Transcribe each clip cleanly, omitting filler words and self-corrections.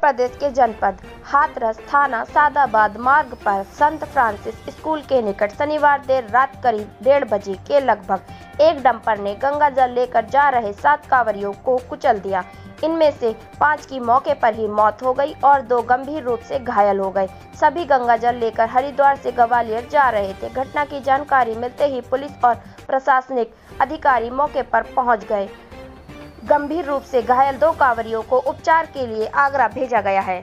प्रदेश के जनपद हाथरस थाना सादाबाद मार्ग पर संत फ्रांसिस स्कूल के निकट शनिवार देर रात करीब 1:30 बजे के लगभग एक डंपर ने गंगा जल लेकर जा रहे 7 कांवरियों को कुचल दिया। इनमें से 5 की मौके पर ही मौत हो गई और 2 गंभीर रूप से घायल हो गए। सभी गंगा जल लेकर हरिद्वार से ग्वालियर जा रहे थे। घटना की जानकारी मिलते ही पुलिस और प्रशासनिक अधिकारी मौके पर पहुंच गए। गंभीर रूप से घायल 2 कांवरियों को उपचार के लिए आगरा भेजा गया है।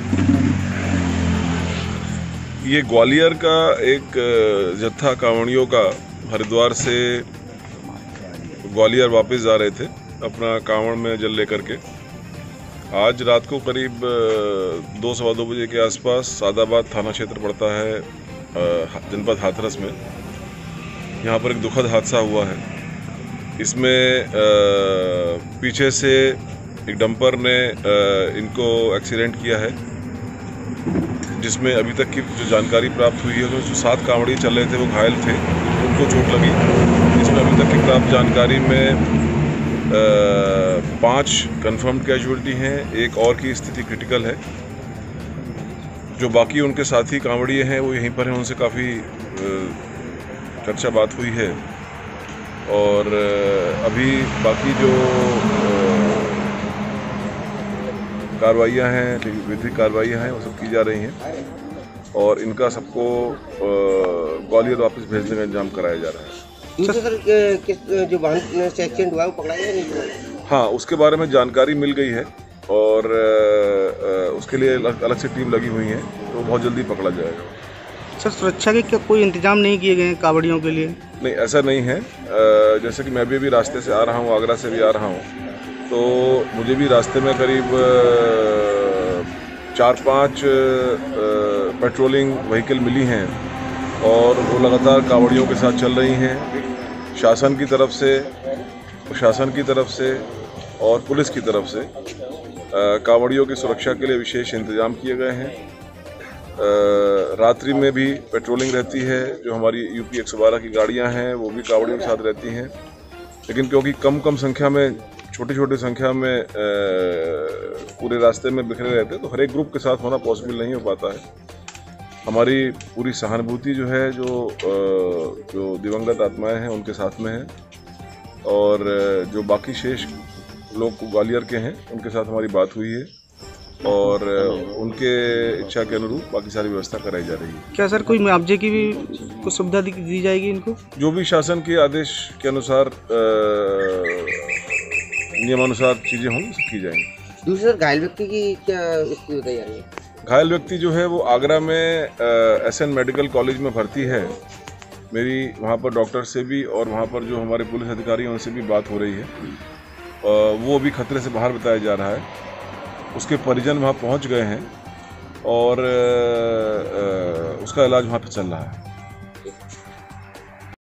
ये ग्वालियर का एक जत्था कांवड़ियों का हरिद्वार से ग्वालियर वापस जा रहे थे अपना कांवड़ में जल लेकर के। आज रात को करीब 2-2:15 बजे के आसपास सादाबाद थाना क्षेत्र पड़ता है जनपद हाथरस में। यहाँ पर एक दुखद हादसा हुआ है। इसमें पीछे से एक डंपर ने इनको एक्सीडेंट किया है, जिसमें अभी तक की जो जानकारी प्राप्त हुई है उसमें जो 7 कांवड़ी चल रहे थे वो घायल थे, उनको चोट लगी। इसमें अभी तक की प्राप्त जानकारी में 5 कन्फर्म्ड कैजुअलिटी हैं, एक और की स्थिति क्रिटिकल है। जो बाकी उनके साथी कांवड़िए हैं वो यहीं पर हैं, उनसे काफ़ी चर्चा बात हुई है और अभी बाकी जो कार्रवाइयाँ हैं, विधिक कार्रवाइयाँ हैं, वो सब की जा रही हैं और इनका सबको ग्वालियर वापस भेजने का इंतजाम कराया जा रहा है। सर किस जो वाहन से एक्सीडेंट हुआ है वो पकड़ा गया नहीं? हाँ, उसके बारे में जानकारी मिल गई है और उसके लिए अलग से टीम लगी हुई है, तो बहुत जल्दी पकड़ा जाएगा। सर सुरक्षा के क्या कोई इंतजाम नहीं किए गए हैं कांवड़ियों के लिए? नहीं, ऐसा नहीं है। जैसे कि मैं भी रास्ते से आ रहा हूँ, आगरा से भी आ रहा हूँ, तो मुझे भी रास्ते में करीब 4-5 पेट्रोलिंग व्हीकल मिली हैं और वो लगातार कांवड़ियों के साथ चल रही हैं। शासन की तरफ से, प्रशासन की तरफ से और पुलिस की तरफ से कांवड़ियों की सुरक्षा के लिए विशेष इंतजाम किए गए हैं। रात्रि में भी पेट्रोलिंग रहती है। जो हमारी यूपी 112 की गाड़ियां हैं वो भी कांवड़ियों के साथ रहती हैं, लेकिन क्योंकि कम संख्या में, छोटी संख्या में पूरे रास्ते में बिखरे रहते हैं, तो हर एक ग्रुप के साथ होना पॉसिबल नहीं हो पाता है। हमारी पूरी सहानुभूति जो है जो दिवंगत आत्माएं हैं उनके साथ में है और जो बाकी शेष लोग ग्वालियर के हैं उनके साथ हमारी बात हुई है और उनके इच्छा के अनुरूप बाकी सारी व्यवस्था कराई जा रही है। क्या सर कोई मुआवजे की भी कुछ सुविधा दी जाएगी इनको? जो भी शासन के आदेश के अनुसार नियमानुसार चीज़ें होंगी सब की जाएंगी। दूसरे घायल व्यक्ति की क्या स्थिति बताई जा रही है? घायल व्यक्ति जो है वो आगरा में SN मेडिकल कॉलेज में भर्ती है। मेरी वहाँ पर डॉक्टर से भी और वहाँ पर जो हमारे पुलिस अधिकारी हैं उनसे भी बात हो रही है। वो अभी खतरे से बाहर बताया जा रहा है। उसके परिजन वहाँ पहुँच गए हैं और उसका इलाज वहाँ पे चल रहा है।